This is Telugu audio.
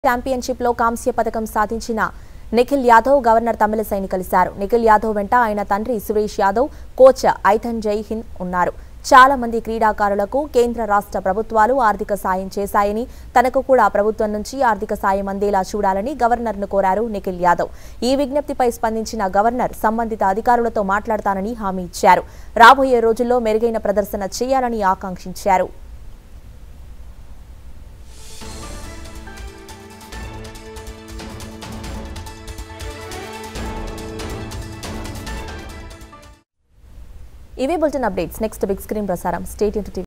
ఛాంపియన్‌షిప్ లో కాంస్య పతకం సాధించిన నిఖిల్ యాదవ్ గవర్నర్ తమిళసైని కలిశారు. నిఖిల్ యాదవ్ వెంట ఆయన తండ్రి సురేష్ యాదవ్, కోచ్ ఐథన్ జై హింద్ ఉన్నారు. చాలా మంది క్రీడాకారులకు కేంద్ర రాష్ట్ర ప్రభుత్వాలు ఆర్థిక సాయం చేశాయని, తనకు కూడా ప్రభుత్వం నుంచి ఆర్థిక సాయం అందేలా చూడాలని గవర్నర్ను కోరారు నిఖిల్ యాదవ్. ఈ విజ్ఞప్తిపై స్పందించిన గవర్నర్ సంబంధిత అధికారులతో మాట్లాడతానని హామీ ఇచ్చారు. రాబోయే రోజుల్లో మెరుగైన ప్రదర్శన చేయాలని ఆకాంక్షించారు. ఇవే bulletin updates. Next big screen ప్రసారం. Stay tuned to